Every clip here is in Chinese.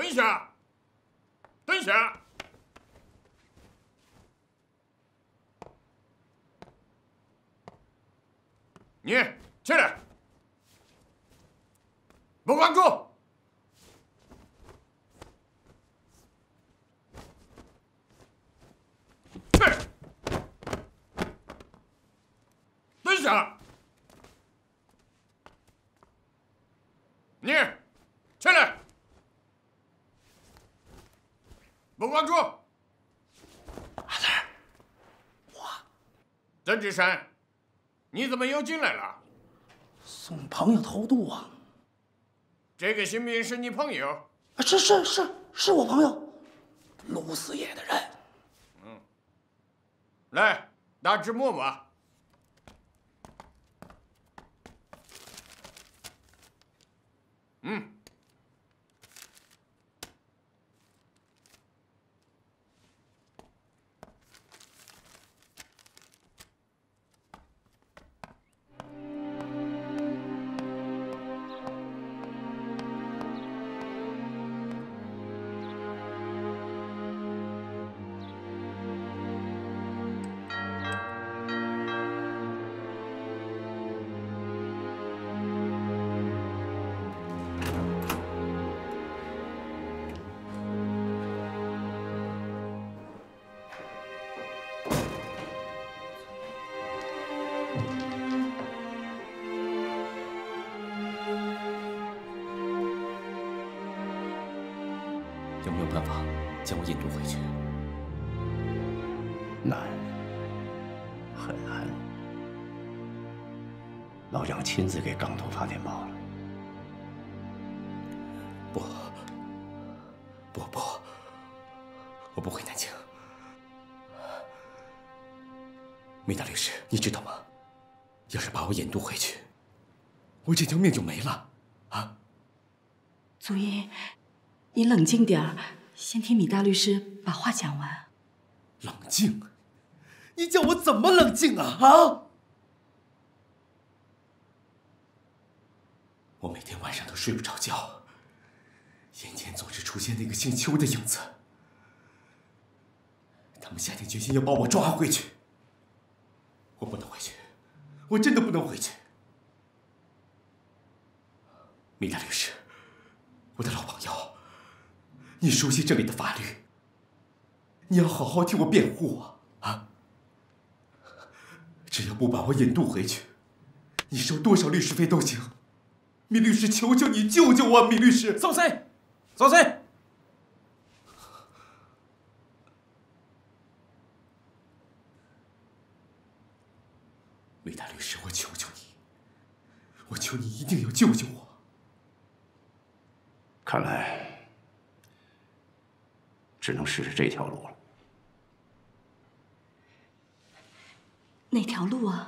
蹲下，蹲下。你起来，不关注。去，蹲下。你起来，不关注。 阿 Sir， 我曾志山，你怎么又进来了？ 送朋友偷渡啊！ 这个新兵是你朋友？ 是我朋友，陆四爷的人。 来，打纸墨吧。 有没有办法将我引渡回去？ 难，很难。老杨亲自给港督发电报了。 不，我不回南京。梅大律师，你知道吗？要是把我引渡回去，我这条命就没了啊！ 祖英，你冷静点儿，先听米大律师把话讲完。 冷静？你叫我怎么冷静啊？啊！我每天晚上都睡不着觉，眼前总是出现那个姓邱的影子。他们下定决心要把我抓回去，我不能回去，我真的不能回去。米大律师，我的老朋友，你熟悉这里的法律，你要好好替我辩护啊！只要不把我引渡回去，你收多少律师费都行。米律师，求求你救救我！米律师， 松开，松开！ 米大律师，我求求你，我求你一定要救救我！ 看来只能试试这条路了。 哪条路啊？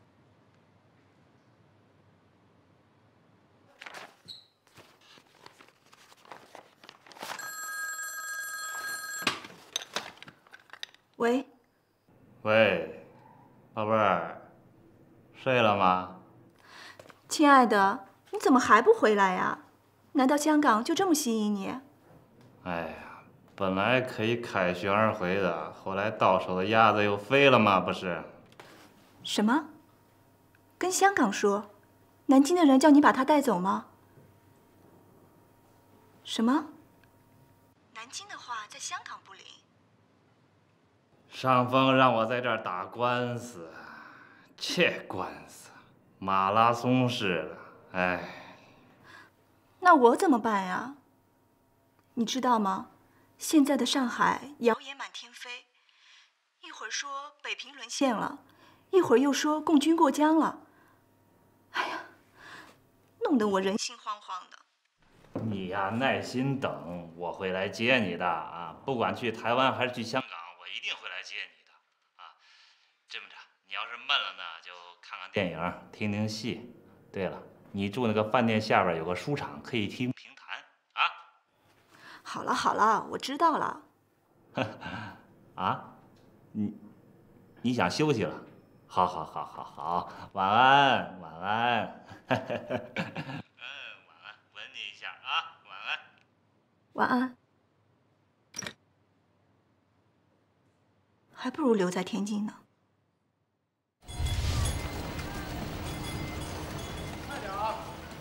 喂， 喂，宝贝儿，睡了吗？ 亲爱的，你怎么还不回来呀？难道香港就这么吸引你？ 哎呀，本来可以凯旋而回的，后来到手的鸭子又飞了嘛，不是？ 什么？跟香港说？南京的人叫你把他带走吗？什么？南京的话在香港不灵。 上峰让我在这儿打官司，这官司马拉松式的，哎。 那我怎么办呀？你知道吗？现在的上海谣言满天飞，一会儿说北平沦陷了，一会儿又说共军过江了。哎呀，弄得我人心惶惶的。 你呀，耐心等，我会来接你的啊！不管去台湾还是去香港，我一定会来接你的啊！这么着，你要是闷了呢，就看看电影，听听戏。对了，你住那个饭店下边有个书场，可以听评弹啊。 好了好了，我知道了。 啊，你想休息了？好，好，好，好，好，晚安，晚安。晚安，吻你一下啊，晚安。 晚安。还不如留在天津呢。 慢点啊！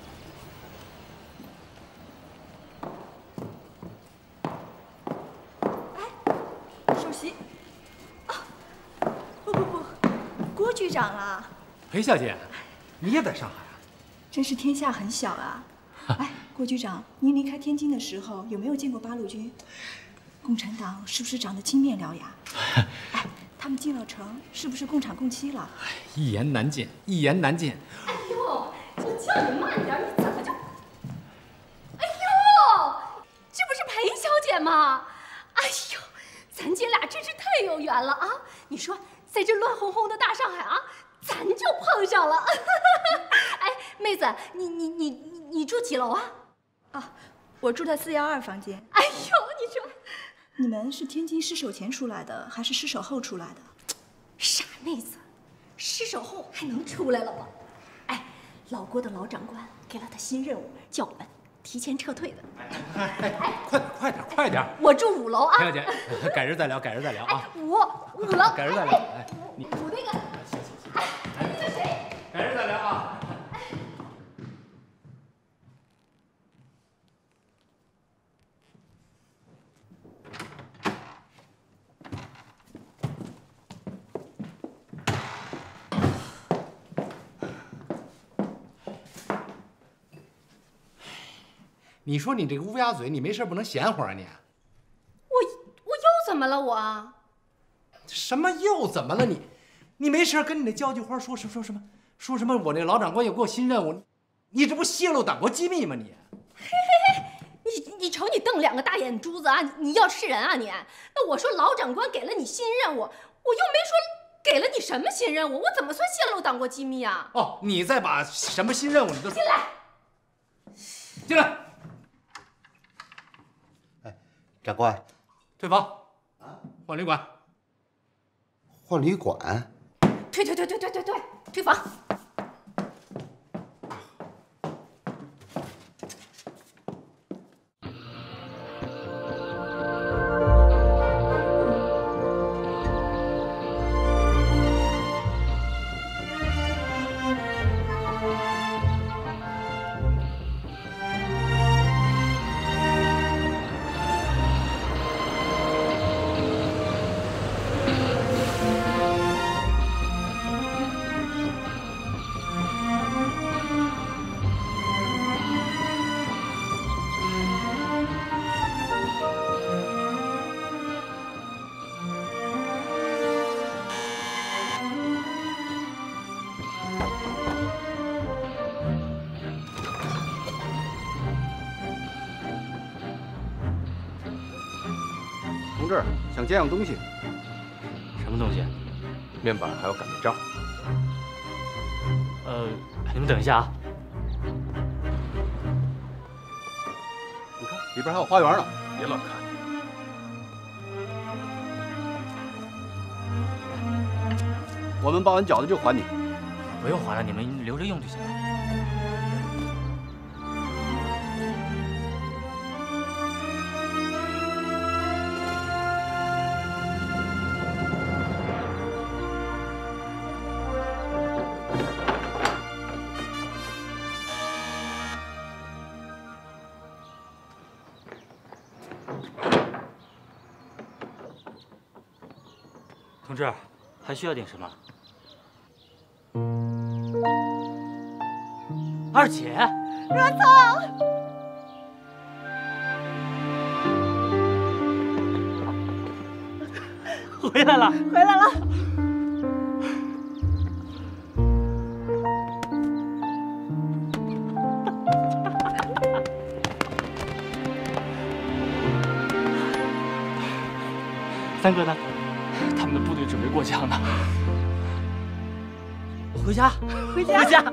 哎，首席。啊，不，郭局长啊。 裴小姐，你也在上海啊？ 真是天下很小啊！哎，郭局长，您离开天津的时候有没有见过八路军？共产党是不是长得青面獠牙？哎，他们进了城，是不是共产共妻了？ 一言难尽，一言难尽。 哎呦，就叫你慢点，你怎么就……哎呦，这不是裴小姐吗？哎呦，咱姐俩真是太有缘了啊！你说，在这乱哄哄的大上海啊，咱就碰上了。哎，妹子，你住几楼啊？ 啊，我住在412房间。 哎呦，你说。 你们是天津失守前出来的，还是失守后出来的？ 傻妹子，失守后还能出来了吗？哎，老郭的老长官给了他新任务，叫我们提前撤退的。 快点！ 我住5楼啊。 裴小姐，改日再聊啊。 哎，5楼。 改日再聊。哎，你 5那个。哎，那个谁？ 改日再聊啊。你说你这个乌鸦嘴，你没事不能闲会儿啊你？ 我又怎么了我？ 什么又怎么了你？你没事跟你那交际花说什么？我那老长官又给我新任务，你这不泄露党国机密吗你？ 你瞅你瞪2个大眼珠子啊！你要吃人啊你？那我说老长官给了你新任务，我又没说给了你什么新任务，我怎么算泄露党国机密啊？ 哦，你再把什么新任务你都进来， 进来。 长官， 退房啊，换旅馆。 换旅馆？ 退房。 同志，想见样东西。 什么东西？ 面板还有擀面杖。 你们等一下啊。 你看里边还有花园呢，别乱看。我们包完饺子就还你。 不用还了，你们留着用就行了。同志，还需要点什么？二姐， 若草， 回来了， 回来了。 三哥呢？他们的部队准备过江呢。回家， 回家。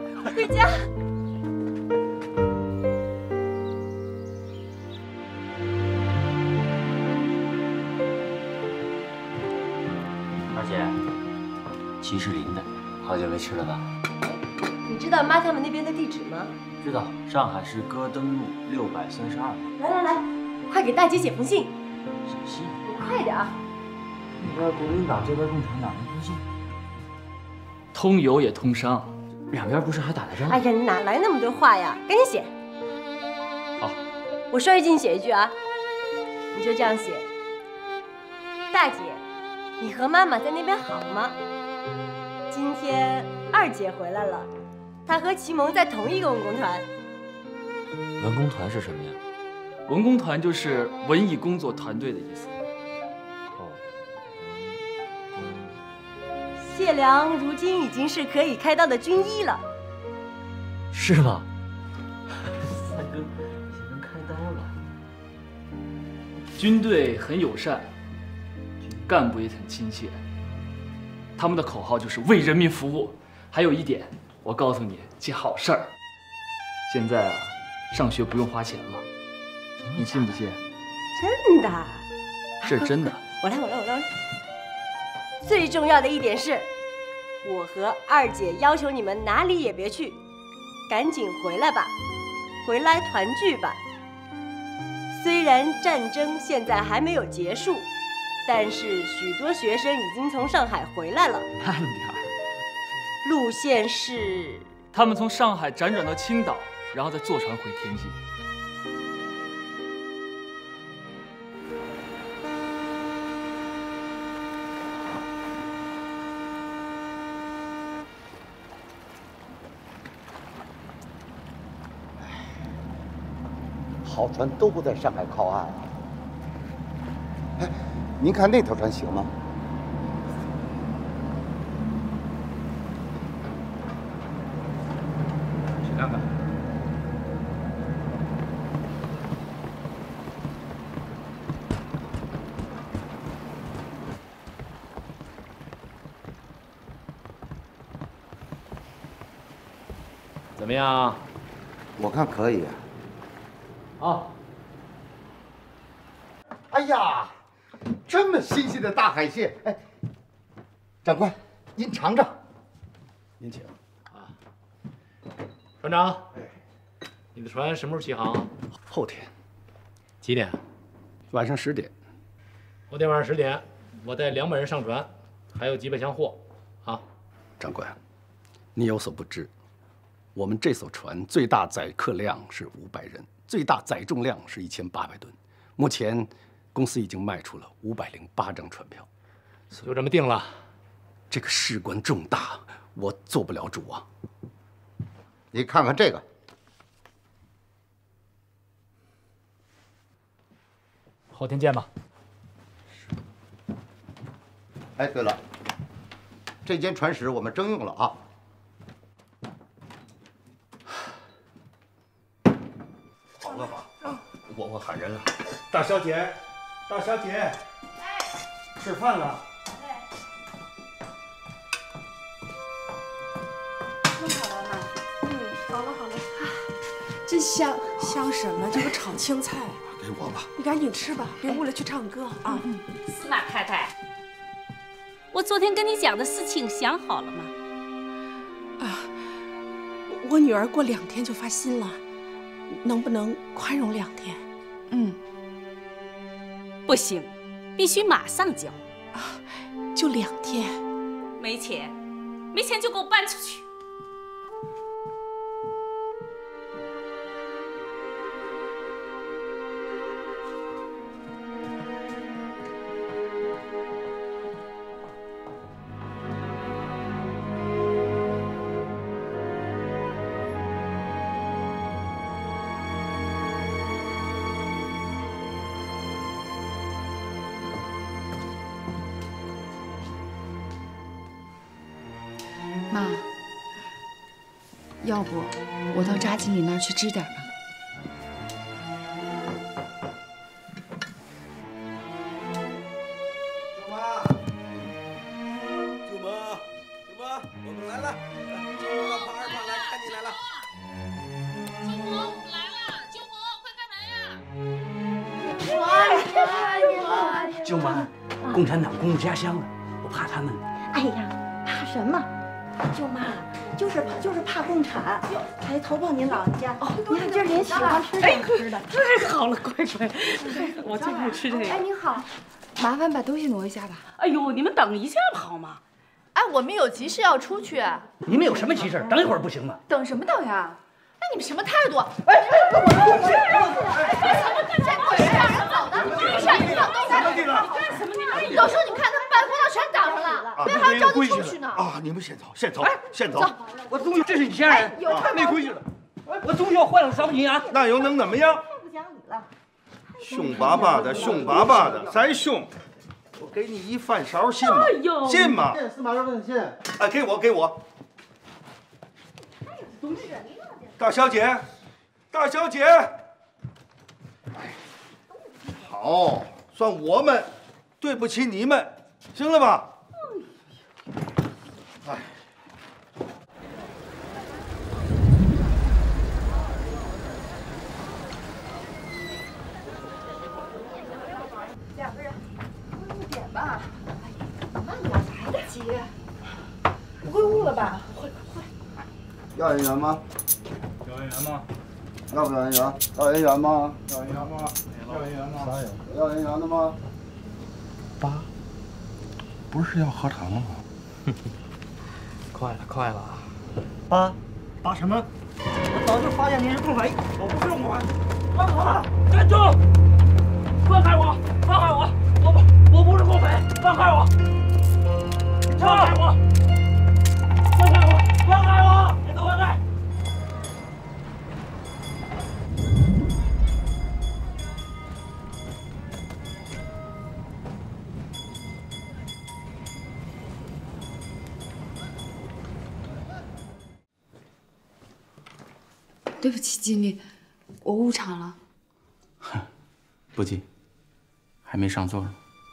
二姐，鸡是淋的，好久没吃了吧？ 你知道妈他们那边的地址吗？ 知道，上海市歌登路632号。 来， 快给大姐写封信。 写信？ 快点儿！ 那边国民党，这边共产党，不信。 通邮也通商，两边不是还打着仗？ 哎呀，哪来那么多话呀？赶紧写。 好， 我说一句你写一句啊，你就这样写。大姐，你和妈妈在那边好吗？今天二姐回来了，她和齐萌在同一个文工团。 文工团是什么呀？ 文工团就是文艺工作团队的意思。 谢良如今已经是可以开刀的军医了。 是吗？三哥已经开刀了。 军队很友善，干部也很亲切。他们的口号就是为人民服务。还有一点，我告诉你件好事儿。现在啊，上学不用花钱了，你信不信？ 真的？ 这是真的。 我来。最重要的一点是，我和二姐要求你们哪里也别去，赶紧回来吧，回来团聚吧。虽然战争现在还没有结束，但是许多学生已经从上海回来了。 慢点儿。 路线是？ 他们从上海辗转到青岛，然后再坐船回天津。 好船都不在上海靠岸。哎，您看那条船行吗？ 去看看。怎么样？ 我看可以。 好。 哎呀，这么新鲜的大海蟹！哎，长官，您尝尝。 您请。啊，船长，你的船什么时候起航？ 后天。 几点？ 晚上10点。 后天晚上10点，我带200人上船，还有几百箱货。啊， 长官，你有所不知，我们这艘船最大载客量是500人，最大载重量是1800吨。目前，公司已经卖出了508张船票。 就这么定了。 这个事关重大，我做不了主啊。 你看看这个。 后天见吧。 哎，对了，这间船室我们征用了啊。 好了吧？我喊人了。 大小姐，大小姐， 哎， 吃饭了。 弄好了吗？好了。真香，香什么？这不炒青菜。 给我吧。 你赶紧吃吧，别误了去唱歌啊。 司马太太，我昨天跟你讲的事情想好了吗？ 啊，我女儿过2天就发薪了，能不能宽容2天？ 不行，必须马上交。 啊，就2天。 没钱就给我搬出去。 妈，要不我到扎经理那儿去支点吧。 舅妈，我们来了，舅妈、胖2胖来看你来了。 舅母，我们来了，舅母，快开门呀！ 舅妈，共产党攻入家乡了，我怕他们。 哎呀，怕什么？舅妈， 就是怕共产，才投奔您老人家。你看今儿您喜欢吃什么吃的？ 太好了，乖乖，我最爱吃这个。 哎，您好，麻烦把东西挪一下吧。 哎呦，你们等一下好吗？ 哎，我们有急事要出去。 你们有什么急事？等一会儿不行吗？ 等什么等呀？哎，你们什么态度？ 哎， 怎么这鬼是让人走的？为啥你放东西？干什么？你有时候你看他们把护照全挡上了，别人还要着急出去呢。 啊，你们先走，先走，先走。 我东西，这是你先人，太没规矩了。我东西要坏了，伤你啊！ 那又能怎么样？ 太不讲理了。 凶巴巴的，凶巴巴的，再凶。我给你一饭勺信吗？信吗？ 司马昭的信。 哎，给我。大小姐，大小姐。好，算我们对不起你们，行了吧？哎。 2个人，快点吧。慢点，来得及。不会误了吧？会。 要演员吗？ 要演员吗？ 要不要演员？要演员吗？ 要演员吗？要演员吗？ 啥演？要演员的吗？ 爸，不是要喝汤了吗？ 快了！ 爸什么？我早就发现你是共匪，我不是共匪。放开！站住！放开我！放开我！我不是共匪，放开我！放开我！放开我！放开我！你给我放开！ 对不起，经理，我误场了。 不急，还没上座呢。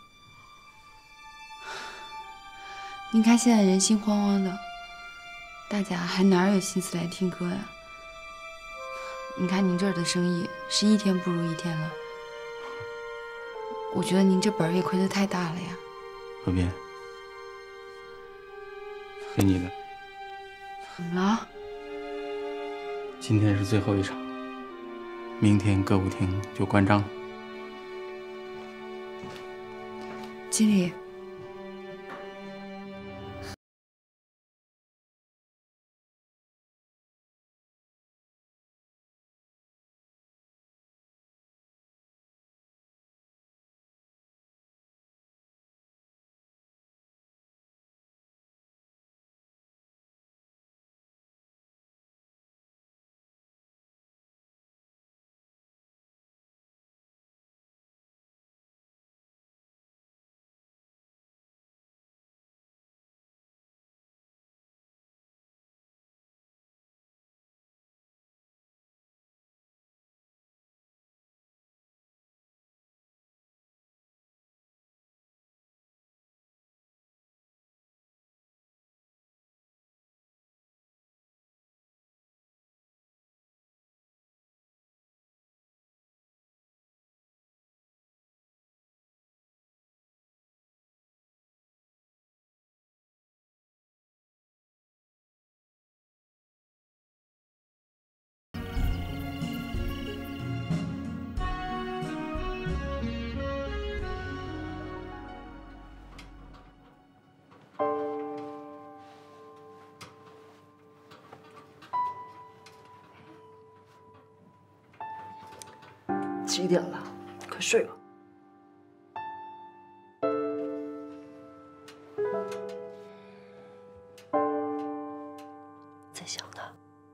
您看现在人心惶惶的，大家还哪有心思来听歌呀？你看您这儿的生意是一天不如一天了，我觉得您这本儿也亏得太大了呀。 若冰，给你的。 怎么了？ 今天是最后一场，明天歌舞厅就关张了。 经理。 几点了？快睡吧。在想他。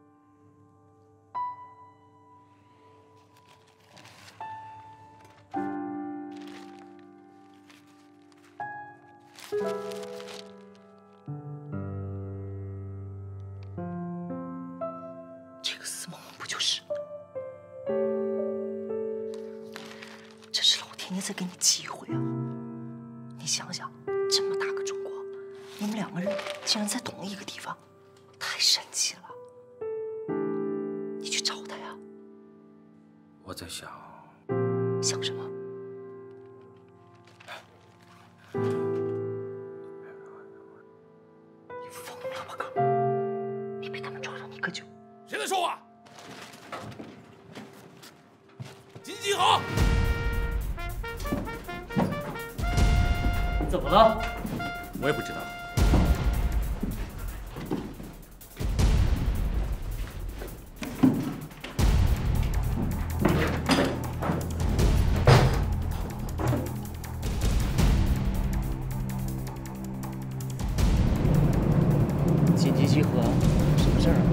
这个司马文不就是？这是老天爷在给你机会啊！你想想，这么大个中国，你们2个人竟然在同一个地方，太神奇了！你去找他呀！ 我在想， 想什么？你疯了吧，哥？ 怎么了？ 我也不知道。 紧急集合，什么事儿啊？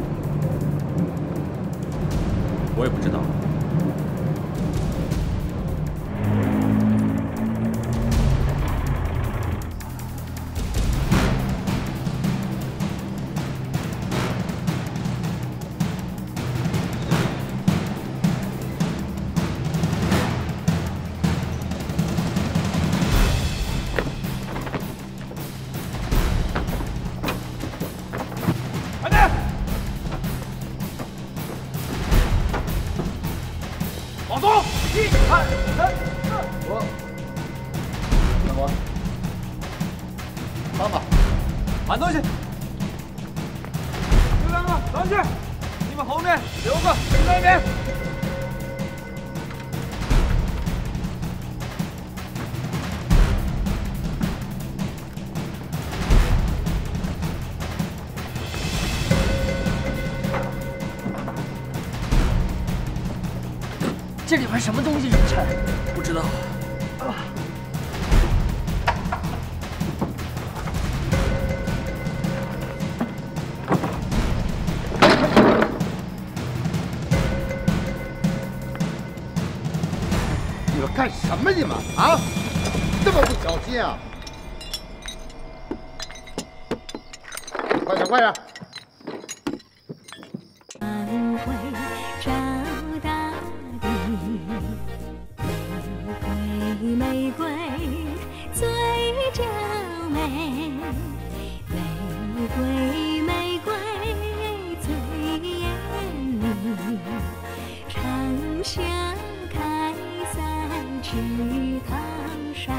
我也不知道。 搬东西！这两个上去，你们后面6个跟那边。 这里边什么东西这么沉？ 不知道。 干什么你们啊？这么不小心啊！快点快点！ 玫瑰最娇美，玫瑰玫瑰最艳丽，长夏开在池塘上，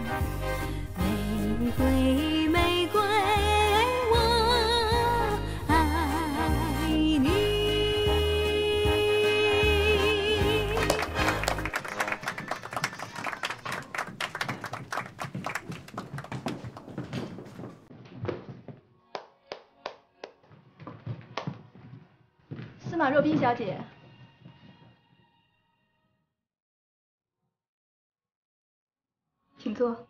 玫瑰玫瑰我爱你。 司马若冰小姐，请坐。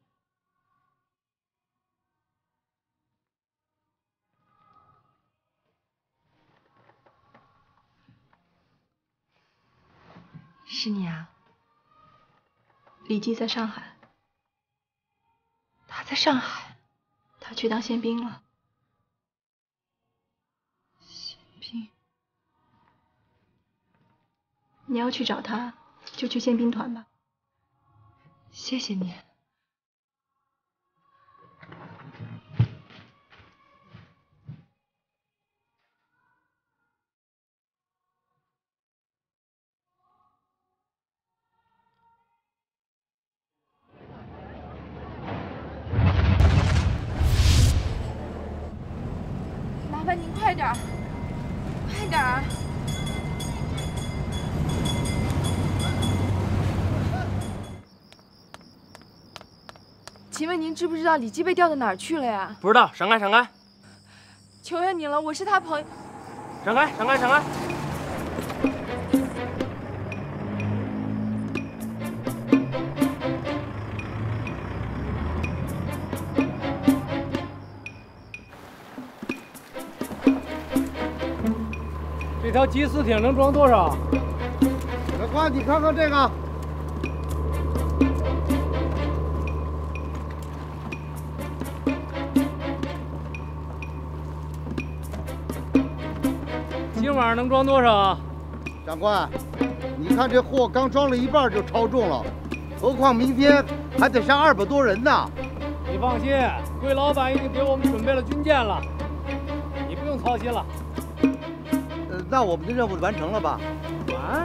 是你啊？ 李记在上海。 他在上海？ 他去当宪兵了。 你要去找他，就去宪兵团吧。 谢谢你。 麻烦您快点儿，快点儿。 请问您知不知道李记被调到哪儿去了呀？ 不知道，闪开，闪开！ 求求您了，我是他朋友。 闪开，闪开，闪开！ 这条G4艇能装多少？ 长官，你看看这个。 今晚上能装多少？ 长官，你看这货刚装了一半就超重了，何况明天还得上200多人呢。 你放心，贵老板已经给我们准备了军舰了，你不用操心了。 那我们的任务完成了吧？ 完？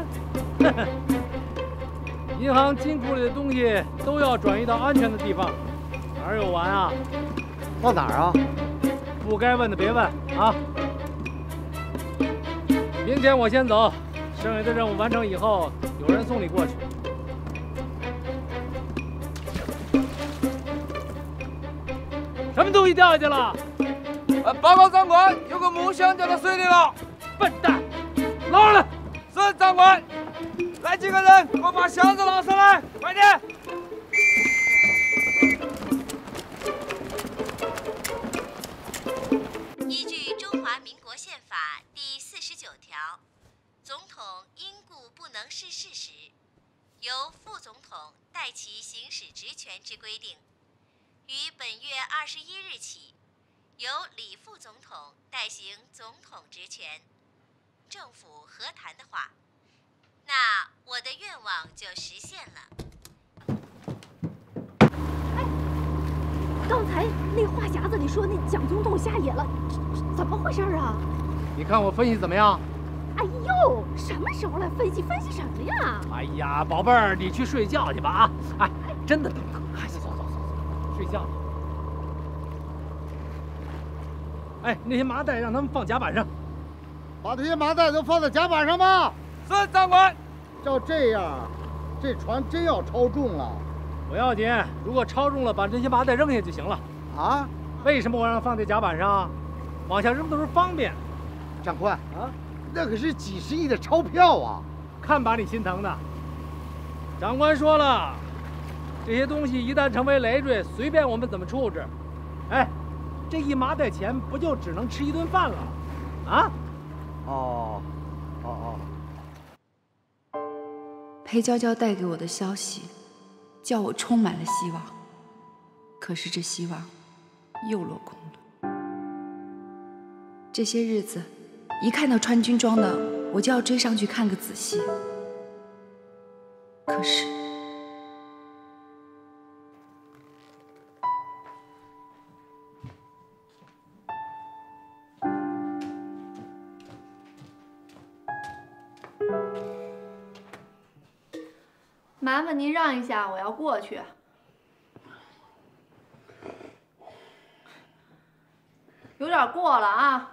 银行金库里的东西都要转移到安全的地方，哪有完啊？ 到哪儿啊？ 不该问的别问啊！ 明天我先走，剩下的任务完成以后，有人送你过去。 么东西掉下去了？ 报告长官，有个木箱掉到水里了。 笨蛋，捞上来！ 是长官。来几个人，给我把箱子捞上来，快点！ 依据《中华民国宪法》第49条，总统因故不能逝世时，由副总统代其行使职权之规定，于本月21日起，由李副总统代行总统职权。政府和谈的话，那我的愿望就实现了。 刚才那话匣子里说那蒋总统下野了，怎么回事啊？ 你看我分析怎么样？ 哎呦，什么时候来分析什么呀？ 哎呀，宝贝儿，你去睡觉去吧啊！哎，真的等等，哎，走，睡觉去。哎，那些麻袋让他们放甲板上。 把这些麻袋都放在甲板上吧。 是长官。 照这样，这船真要超重了。 不要紧，如果超重了，把这些麻袋扔下就行了。 啊？ 为什么我让放在甲板上？往下扔的时候方便。 长官啊，那可是几十亿的钞票啊！ 看把你心疼的。长官说了，这些东西一旦成为累赘，随便我们怎么处置。哎，这一麻袋钱不就只能吃一顿饭了？啊？ 哦。 裴娇娇带给我的消息，叫我充满了希望。可是这希望又落空了。这些日子，一看到穿军装的，我就要追上去看个仔细。可是， 麻烦您让一下，我要过去。有点过了啊！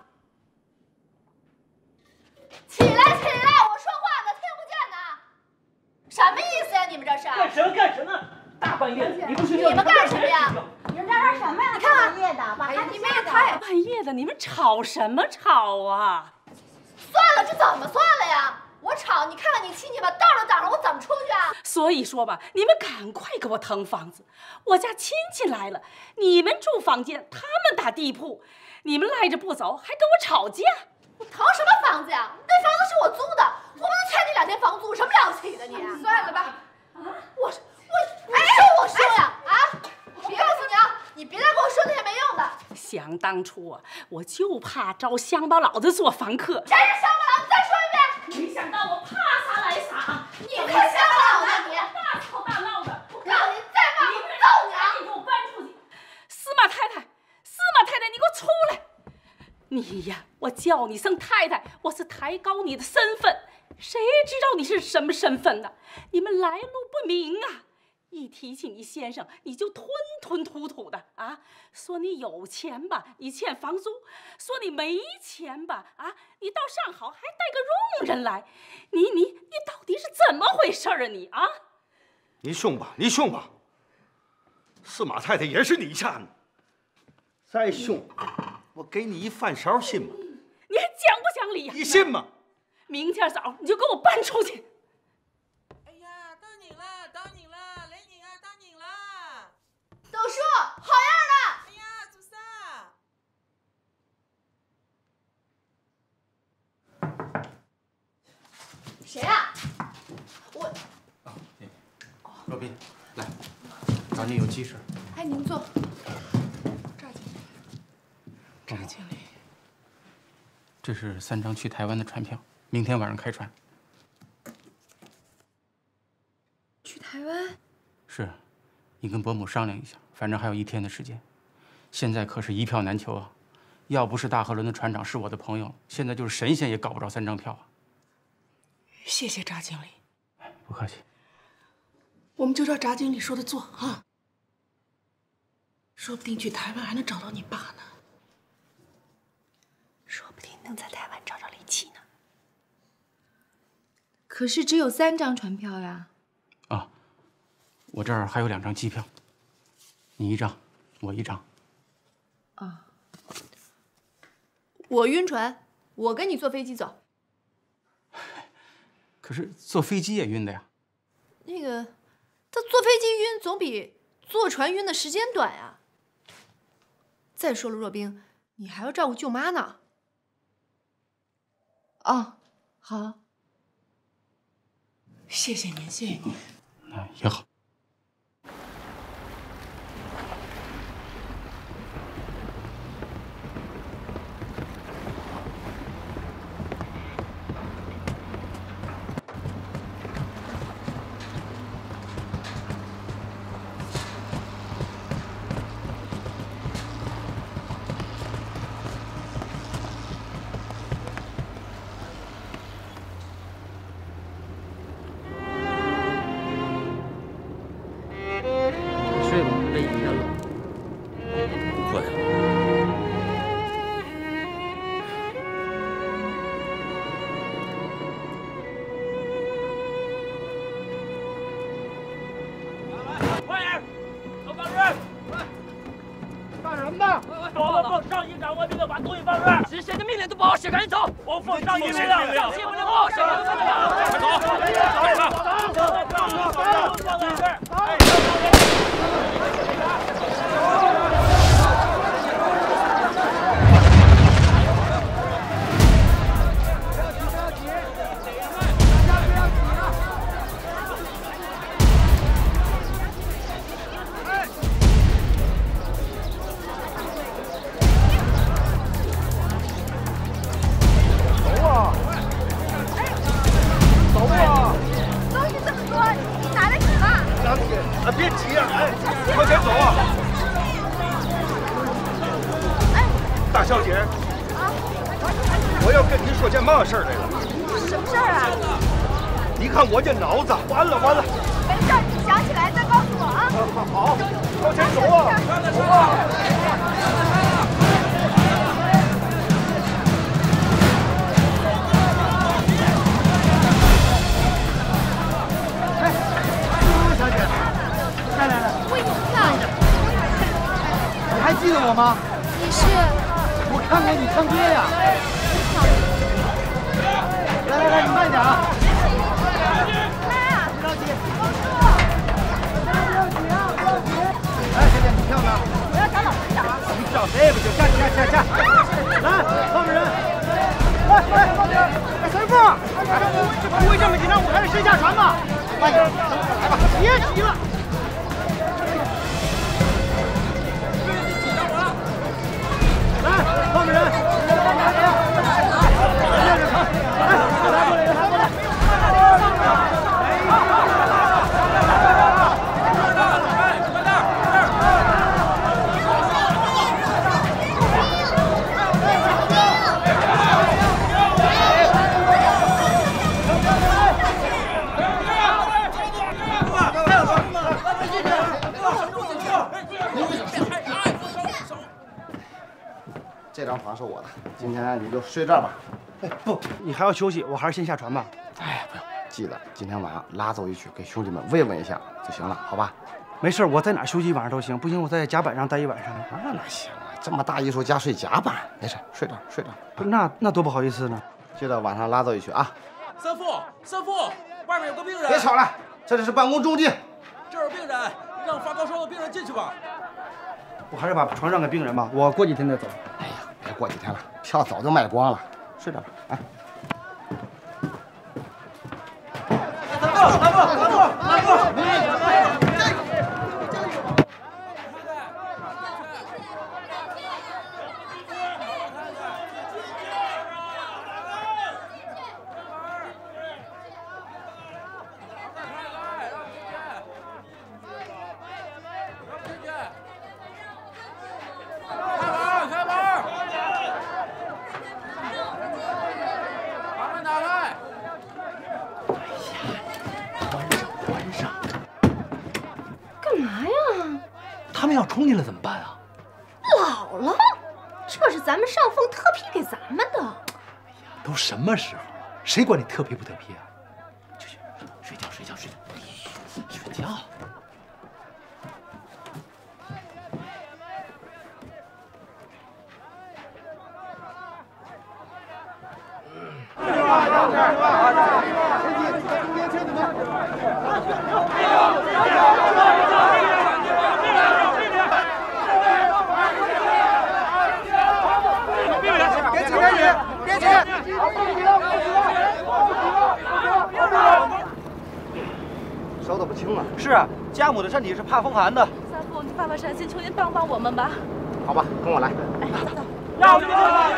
起来，我说话呢，听不见呢？什么意思呀？你们这是干什么？大半夜的，你不睡觉？ 你们干什么呀？ 你们在这什么呀？ 你看半夜的，把孩子你们也太半夜的，你们吵什么吵啊？ 算了，这怎么算了呀？我吵，你看看你亲戚吧，道都挡了，我怎么出去啊？ 所以说吧，你们赶快给我腾房子，我家亲戚来了，你们住房间，他们打地铺，你们赖着不走，还跟我吵架。 我腾什么房子呀？那房子是我租的，我不能欠你2天房租，有什么了不起的你？算了吧。我说呀啊！我告诉你啊，你别再跟我说那些没用的。 想当初啊，我就怕招乡巴佬子做房客。 谁是乡巴佬？你再说一遍。 没想到我怕啥来啥， 你可乡巴佬呢你！ 大吵大闹的。 我告诉你，再骂我揍你啊！ 你给我搬出去！司马太太，你给我出来！你呀，我叫你声太太，我是抬高你的身份。谁知道你是什么身份呢？你们来路不明啊！一提起你先生，你就吞吞吐吐的啊！说你有钱吧，你欠房租；说你没钱吧，啊，你到上好还带个佣人来。你到底是怎么回事啊？你啊！ 你凶吧！司马太太也是你家的，再凶，我给你一饭勺信吗？ 你还讲不讲理呀？ 你信吗？ 明天早你就给我搬出去！ 哎呀，到你了，雷宁啊，到你了！ 董叔，好样的！ 哎呀，祖上。 谁呀？我。 若冰，来，找你有急事。 哎，您坐。 赵经理，这是3张去台湾的船票，明天晚上开船。 去台湾？ 是，你跟伯母商量一下，反正还有1天的时间。现在可是一票难求啊！要不是大河轮的船长是我的朋友，现在就是神仙也搞不着3张票啊！ 谢谢查经理。 不客气。 我们就照查经理说的做啊，说不定去台湾还能找到你爸呢，说不定能在台湾找着李琦呢。 可是只有3张船票呀。 啊，我这儿还有2张机票，你1张，我1张。 啊。我晕船，我跟你坐飞机走。 可是坐飞机也晕的呀。 那个，他坐飞机晕总比坐船晕的时间短呀。再说了，若冰，你还要照顾舅妈呢。 哦，好。谢谢您，谢谢您。 也好。 睡吧，累一天了。 不困。 快点，都放人！ 干什么呢？ 我奉上级长官命令，把东西放人！谁的命令都不好写，赶紧走！我奉上级命令，上级命令不好写，赶紧走！快走！ 别急啊！哎，快点走啊！大小姐，我要跟你说件嘛事儿来了。 什么事儿啊？ 你看我这脑子，完了完了。 没事儿，你想起来再告诉我啊。 好，往前走啊！走啊！ 你还记得我吗？ 你是？ 我看过你唱歌呀。来来来，你慢点啊！别着急，不要急啊，不要急！哎，姐姐，你跳呢？ 我要找老师长。 你找谁也不行，下去下去下去！来，后面人！来，后面！哎，神父，不会这么紧张，我还是先下船吧。慢点，来吧，别急了。来，后面人，练着唱，来，来过来，来过来。这张床是我的，今天你就睡这儿吧。 哎，不，你还要休息，我还是先下船吧。 哎，不用，记得今天晚上拉走一曲，给兄弟们慰问一下就行了，好吧？ 没事，我在哪休息一晚上都行，不行我在甲板上待一晚上。 那行啊，这么大艺术家睡甲板，没事，睡这儿睡这儿。 那多不好意思呢。 记得晚上拉走一曲啊。 三副，外面有个病人。 别吵了，这里是办公中地。 这儿有病人，让发高烧的病人进去吧。 我还是把床让给病人吧，我过几天再走。 哎呀，别过几天了，票早就卖光了，睡这儿吧。哎。 拉布！ 他们要冲进来怎么办啊？ 老了，这是咱们上峰特批给咱们的。 都什么时候了，谁管你特批不特批啊？去睡觉。睡觉。 家母的身体是怕风寒的。 三父，你发发善心，求您帮帮我们吧。 好吧，跟我来。 哎，走走。 要命！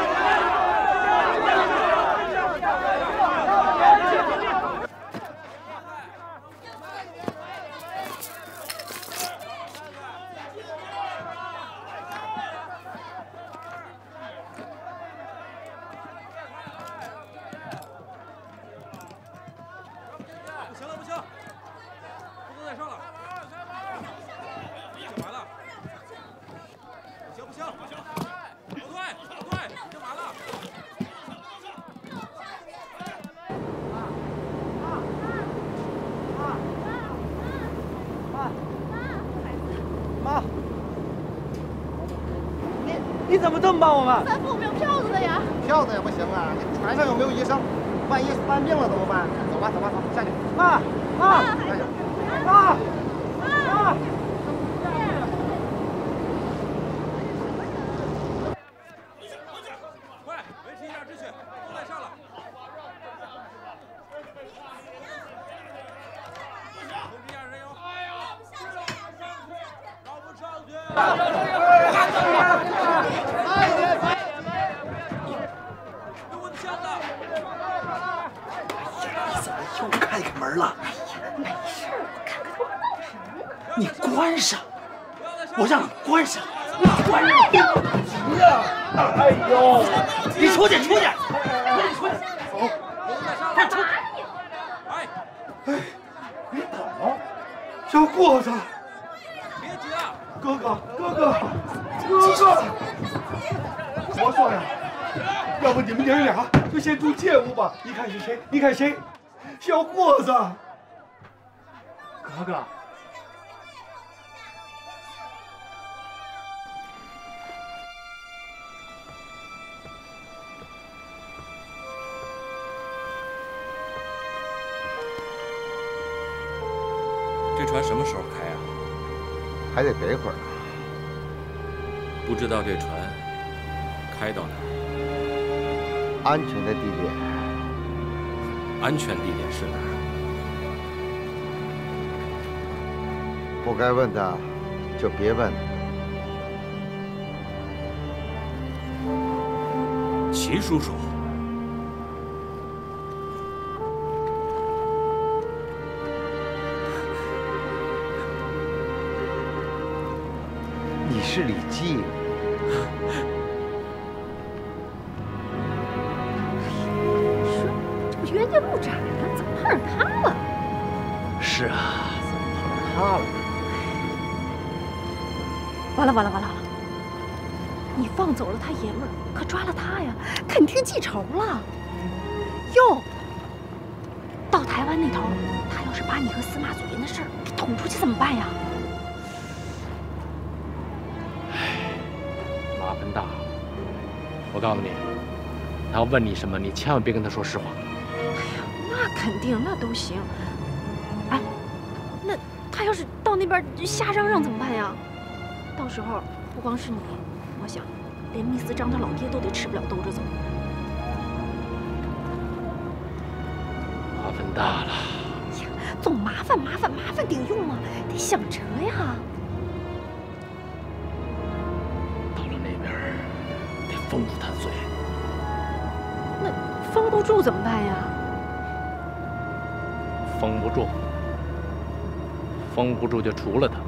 你怎么这么帮我们？ 三父没有票子的呀。 票子也不行啊，你船上有没有医生？万一犯病了怎么办？走吧，走吧，走，下去。妈，妈，妈，妈。 快，维持一下秩序，都在上了。通知一下人员。上不上去？给我的箱子！ 你怎么又开门了？ 哎呀，没事，我看看他们闹什么呢？ 你关上！我让你关上！你关上！哎呦！你出去，出去！你出去！走！快出！ 哎， 你等，小伙子！ 别急啊！ 哥哥，哥哥，哥哥！我说呀，要不你们娘俩就先住街屋吧？你看是谁？你看谁？小伙子！ 哥哥。 这船什么时候开啊？ 还得等一会儿。 不知道这船开到哪儿？ 安全的地点。 安全地点是哪儿？ 不该问的就别问。 齐叔叔。 你是李记。 这不冤家路窄了，怎么碰上他了？ 是啊，怎么碰上他了？ 完了完了完了！你放走了他爷们儿，可抓了他呀，肯定记仇了。哟，到台湾那头，他要是把你和司马祖云的事儿给捅出去怎么办呀？ 麻烦大了。我告诉你，他要问你什么，你千万别跟他说实话。 那肯定，那都行。哎，那他要是到那边瞎嚷嚷怎么办呀？到时候不光是你，我想连密司张他老爹都得吃不了兜着走。 麻烦大了。 呀，总麻烦顶用吗？得想辙呀。 到了那边得封住他的嘴。 那封不住怎么办呀？ 封不住，封不住就除了他。